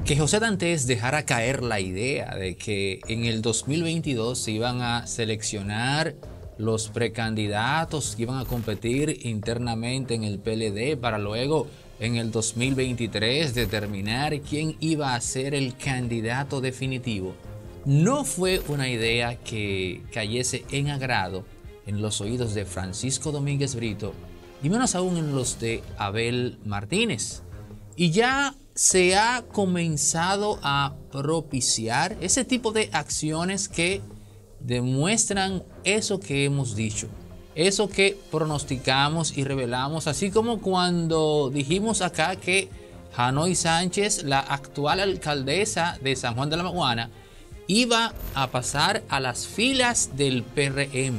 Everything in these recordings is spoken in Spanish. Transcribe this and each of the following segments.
que José Dantes dejara caer la idea de que en el 2022 se iban a seleccionar los precandidatos que iban a competir internamente en el PLD para luego en el 2023 determinar quién iba a ser el candidato definitivo, no fue una idea que cayese en agrado en los oídos de Francisco Domínguez Brito y menos aún en los de Abel Martínez. Y ya se ha comenzado a propiciar ese tipo de acciones que demuestran eso que hemos dicho, eso que pronosticamos y revelamos, así como cuando dijimos acá que Hanoi Sánchez, la actual alcaldesa de San Juan de la Maguana, iba a pasar a las filas del PRM.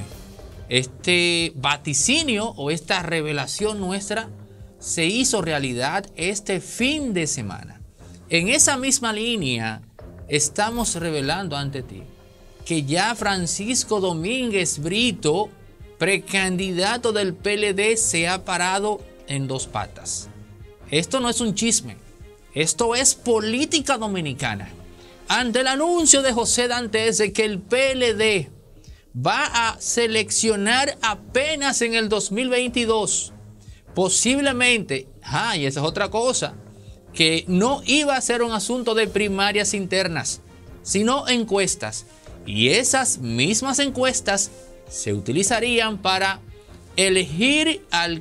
Este vaticinio o esta revelación nuestra se hizo realidad este fin de semana. En esa misma línea estamos revelando ante ti que ya Francisco Domínguez Brito, precandidato del PLD, se ha parado en dos patas. Esto no es un chisme, esto es política dominicana. Ante el anuncio de José Dantes de que el PLD va a seleccionar apenas en el 2022, posiblemente, y esa es otra cosa, que no iba a ser un asunto de primarias internas, sino encuestas. Y esas mismas encuestas se utilizarían para elegir al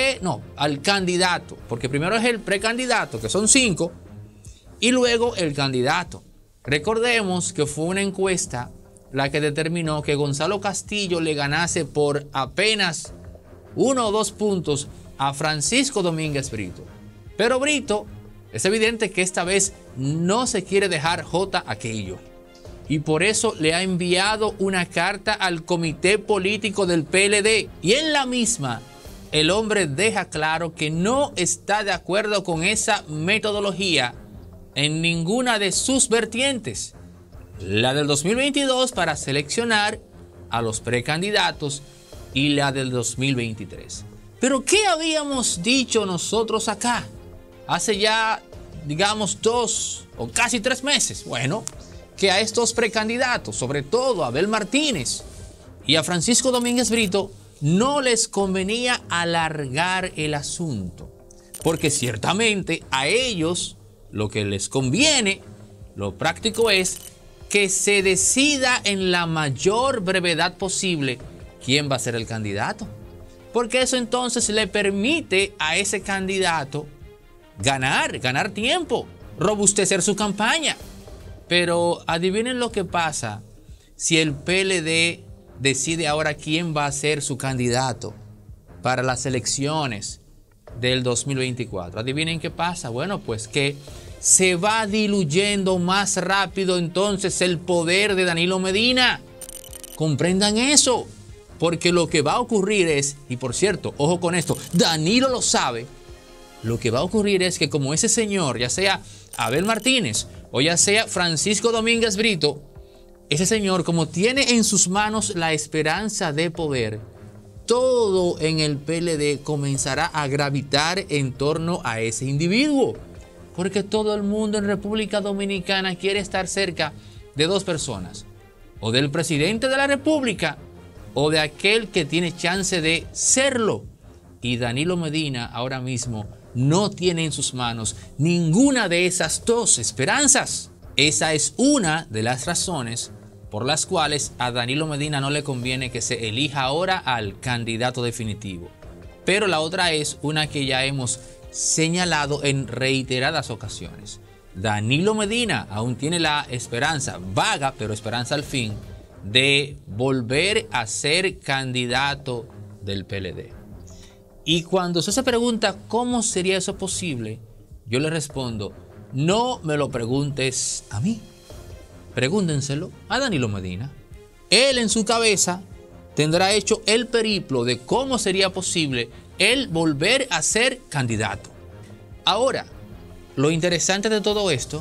candidato, porque primero es el precandidato, que son 5, y luego el candidato. Recordemos que fue una encuesta la que determinó que Gonzalo Castillo le ganase por apenas 1 o 2 puntos a Francisco Domínguez Brito. Pero Brito, es evidente que esta vez no se quiere dejar jota aquello. Y por eso le ha enviado una carta al comité político del PLD. Y en la misma, el hombre deja claro que no está de acuerdo con esa metodología en ninguna de sus vertientes. La del 2022 para seleccionar a los precandidatos y la del 2023. Pero ¿qué habíamos dicho nosotros acá? Hace ya, digamos, 2 o casi 3 meses. Bueno, que a estos precandidatos, sobre todo a Abel Martínez y a Francisco Domínguez Brito, no les convenía alargar el asunto. Porque ciertamente a ellos lo que les conviene, lo práctico es que se decida en la mayor brevedad posible quién va a ser el candidato. Porque eso entonces le permite a ese candidato ganar tiempo, robustecer su campaña. Pero adivinen lo que pasa si el PLD decide ahora quién va a ser su candidato para las elecciones del 2024. Adivinen qué pasa. Bueno, pues que se va diluyendo más rápido entonces el poder de Danilo Medina. Comprendan eso, porque lo que va a ocurrir es, y por cierto, ojo con esto, Danilo lo sabe, lo que va a ocurrir es que como ese señor, ya sea Abel Martínez o ya sea Francisco Domínguez Brito, ese señor, como tiene en sus manos la esperanza de poder, todo en el PLD comenzará a gravitar en torno a ese individuo. Porque todo el mundo en República Dominicana quiere estar cerca de 2 personas. O del presidente de la República o de aquel que tiene chance de serlo. Y Danilo Medina ahora mismo no tiene en sus manos ninguna de esas 2 esperanzas. Esa es una de las razones por las cuales a Danilo Medina no le conviene que se elija ahora al candidato definitivo. Pero la otra es una que ya hemos señalado en reiteradas ocasiones. Danilo Medina aún tiene la esperanza, vaga, pero esperanza al fin, de volver a ser candidato del PLD. Y cuando usted se pregunta cómo sería eso posible, yo le respondo, no me lo preguntes a mí, pregúntenselo a Danilo Medina. Él en su cabeza tendrá hecho el periplo de cómo sería posible él volver a ser candidato. Ahora, lo interesante de todo esto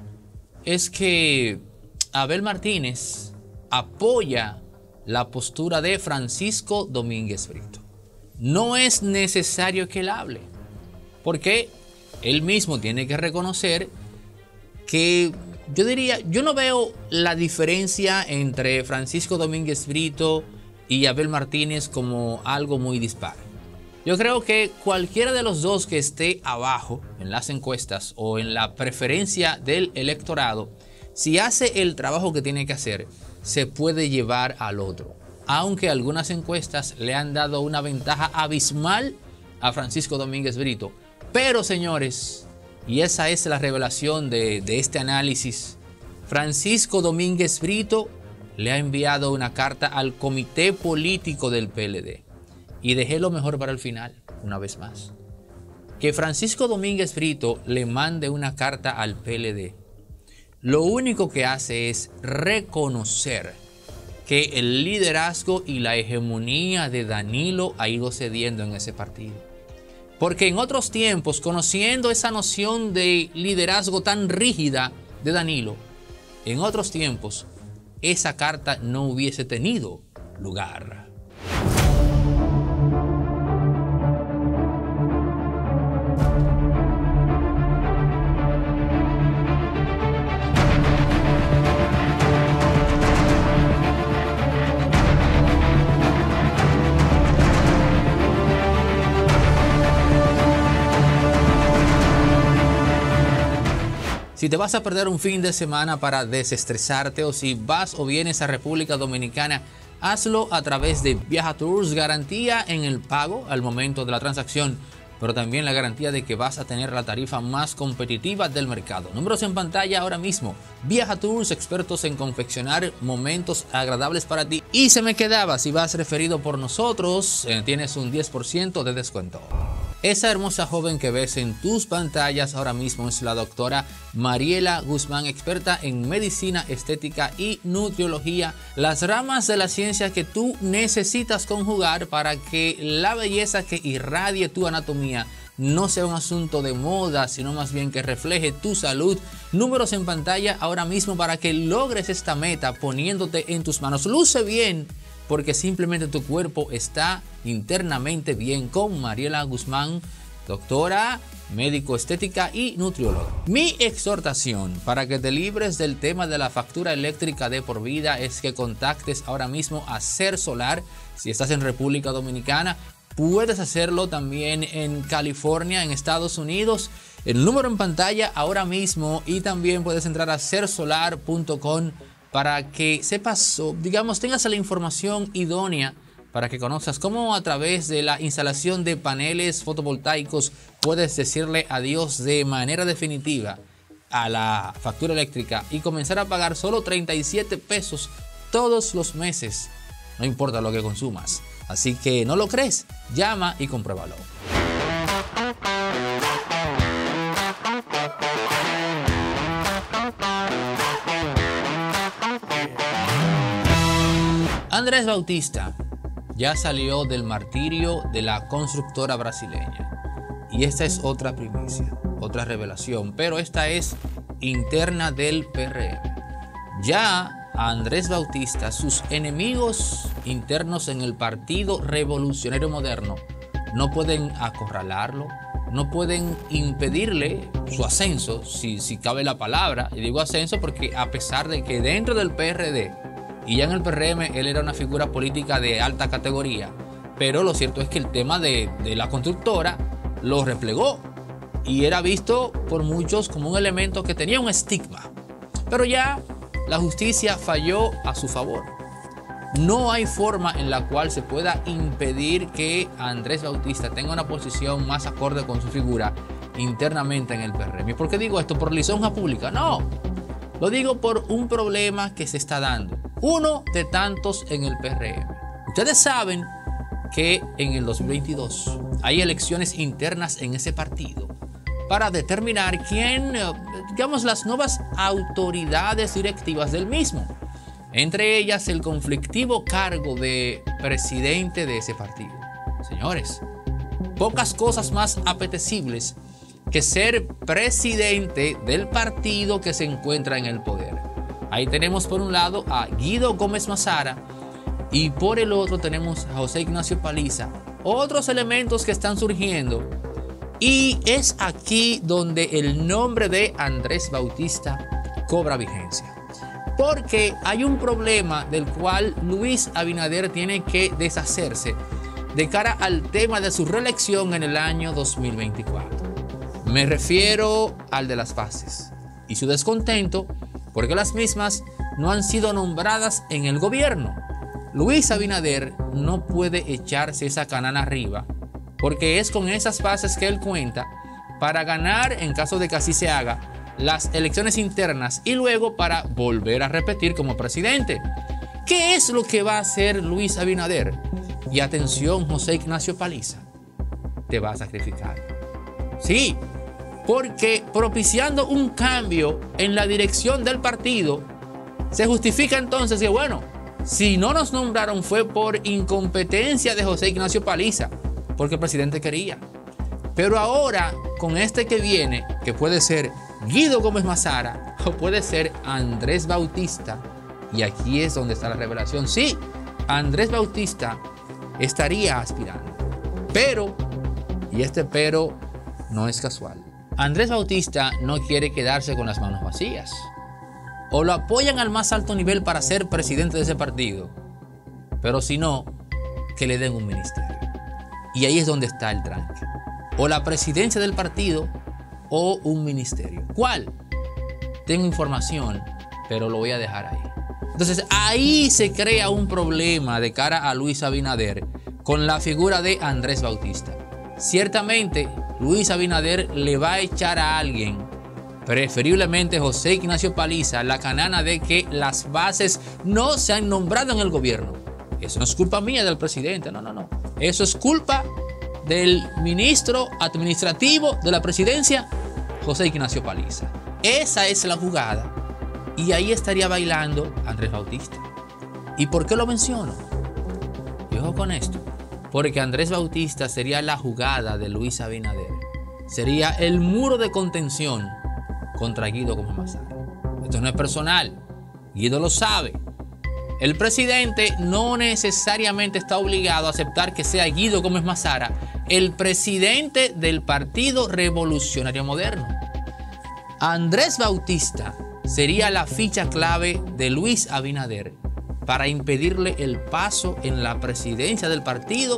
es que Abel Martínez apoya la postura de Francisco Domínguez Brito. No es necesario que él hable, porque él mismo tiene que reconocer que yo diría, yo no veo la diferencia entre Francisco Domínguez Brito y Abel Martínez como algo muy dispar. Yo creo que cualquiera de los dos que esté abajo en las encuestas o en la preferencia del electorado, si hace el trabajo que tiene que hacer, se puede llevar al otro. Aunque algunas encuestas le han dado una ventaja abismal a Francisco Domínguez Brito. Pero señores, y esa es la revelación de este análisis, Francisco Domínguez Brito le ha enviado una carta al comité político del PLD. Y dejé lo mejor para el final, una vez más. Que Francisco Domínguez Brito le mande una carta al PLD, lo único que hace es reconocer que el liderazgo y la hegemonía de Danilo ha ido cediendo en ese partido. Porque en otros tiempos, conociendo esa noción de liderazgo tan rígida de Danilo, en otros tiempos, esa carta no hubiese tenido lugar. Si te vas a perder un fin de semana para desestresarte o si vas o vienes a República Dominicana, hazlo a través de Viaja Tours, garantía en el pago al momento de la transacción, pero también la garantía de que vas a tener la tarifa más competitiva del mercado. Números en pantalla ahora mismo. Viaja Tours, expertos en confeccionar momentos agradables para ti. Y se me quedaba, si vas referido por nosotros, tienes un 10% de descuento. Esa hermosa joven que ves en tus pantallas ahora mismo es la doctora Mariela Guzmán, experta en medicina estética y nutriología, las ramas de la ciencia que tú necesitas conjugar para que la belleza que irradie tu anatomía no sea un asunto de moda, sino más bien que refleje tu salud. Números en pantalla ahora mismo para que logres esta meta poniéndote en tus manos. Luce bien, porque simplemente tu cuerpo está internamente bien con Mariela Guzmán, doctora, médico estética y nutrióloga. Mi exhortación para que te libres del tema de la factura eléctrica de por vida es que contactes ahora mismo a Ser Solar. Si estás en República Dominicana, puedes hacerlo también en California, en Estados Unidos. El número en pantalla ahora mismo, y también puedes entrar a sersolar.com para que sepas, digamos, tengas la información idónea para que conozcas cómo a través de la instalación de paneles fotovoltaicos puedes decirle adiós de manera definitiva a la factura eléctrica y comenzar a pagar solo 37 pesos todos los meses, no importa lo que consumas. Así que, ¿no lo crees? Llama y compruébalo. Andrés Bautista ya salió del martirio de la constructora brasileña. Y esta es otra primicia, otra revelación, pero esta es interna del PRM. Ya a Andrés Bautista, sus enemigos internos en el Partido Revolucionario Moderno no pueden acorralarlo, no pueden impedirle su ascenso, si cabe la palabra. Y digo ascenso porque a pesar de que dentro del PRD y ya en el PRM él era una figura política de alta categoría, pero lo cierto es que el tema de la constructora lo replegó y era visto por muchos como un elemento que tenía un estigma. Pero ya la justicia falló a su favor. No hay forma en la cual se pueda impedir que Andrés Bautista tenga una posición más acorde con su figura internamente en el PRM. ¿Y por qué digo esto? ¿Por lisonja pública? No. Lo digo por un problema que se está dando. Uno de tantos en el PRM. Ustedes saben que en el 2022 hay elecciones internas en ese partido para determinar quién, digamos, las nuevas autoridades directivas del mismo. Entre ellas el conflictivo cargo de presidente de ese partido. Señores, pocas cosas más apetecibles que ser presidente del partido que se encuentra en el poder. Ahí tenemos por un lado a Guido Gómez Mazara y por el otro tenemos a José Ignacio Paliza. Otros elementos que están surgiendo Y es aquí donde el nombre de Andrés Bautista cobra vigencia. Porque hay un problema del cual Luis Abinader tiene que deshacerse de cara al tema de su reelección en el año 2024. Me refiero al de las bases y su descontento porque las mismas no han sido nombradas en el gobierno. Luis Abinader no puede echarse esa canana arriba porque es con esas bases que él cuenta para ganar, en caso de que así se haga, las elecciones internas y luego para volver a repetir como presidente. ¿Qué es lo que va a hacer Luis Abinader? Y atención, José Ignacio Paliza, te va a sacrificar. Sí, porque propiciando un cambio en la dirección del partido, se justifica entonces que, bueno, si no nos nombraron fue por incompetencia de José Ignacio Paliza, porque el presidente quería. Pero ahora, con este que viene, que puede ser Guido Gómez Mazara o puede ser Andrés Bautista, y aquí es donde está la revelación. Sí, Andrés Bautista estaría aspirando, pero, y este pero no es casual, Andrés Bautista no quiere quedarse con las manos vacías. O lo apoyan al más alto nivel para ser presidente de ese partido, pero si no, que le den un ministerio. Y ahí es donde está el tranque. O la presidencia del partido o un ministerio. ¿Cuál? Tengo información, pero lo voy a dejar ahí. Entonces ahí se crea un problema de cara a Luis Abinader con la figura de Andrés Bautista. Ciertamente Luis Abinader le va a echar a alguien, preferiblemente José Ignacio Paliza, la canana de que las bases no se han nombrado en el gobierno. Eso no es culpa mía del presidente, no. Eso es culpa del ministro administrativo de la presidencia, José Ignacio Paliza. Esa es la jugada. Y ahí estaría bailando Andrés Bautista. ¿Y por qué lo menciono? Y ojo con esto. Porque Andrés Bautista sería la jugada de Luis Abinader. Sería el muro de contención contra Guido Gómez Mazara. Esto no es personal. Guido lo sabe. El presidente no necesariamente está obligado a aceptar que sea Guido Gómez Mazara el presidente del Partido Revolucionario Moderno. Andrés Bautista sería la ficha clave de Luis Abinader para impedirle el paso en la presidencia del partido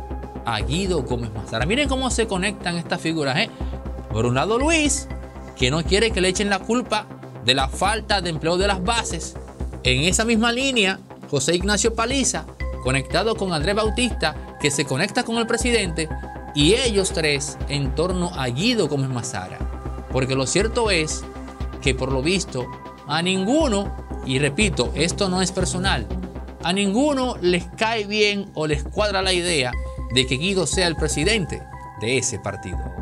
a Guido Gómez Mazara. Miren cómo se conectan estas figuras, ¿eh? Por un lado Luis, que no quiere que le echen la culpa de la falta de empleo de las bases. En esa misma línea, José Ignacio Paliza, conectado con Andrés Bautista, que se conecta con el presidente, y ellos tres en torno a Guido Gómez Mazara. Porque lo cierto es que por lo visto a ninguno, y repito, esto no es personal, a ninguno les cae bien o les cuadra la idea de que Guido sea el presidente de ese partido.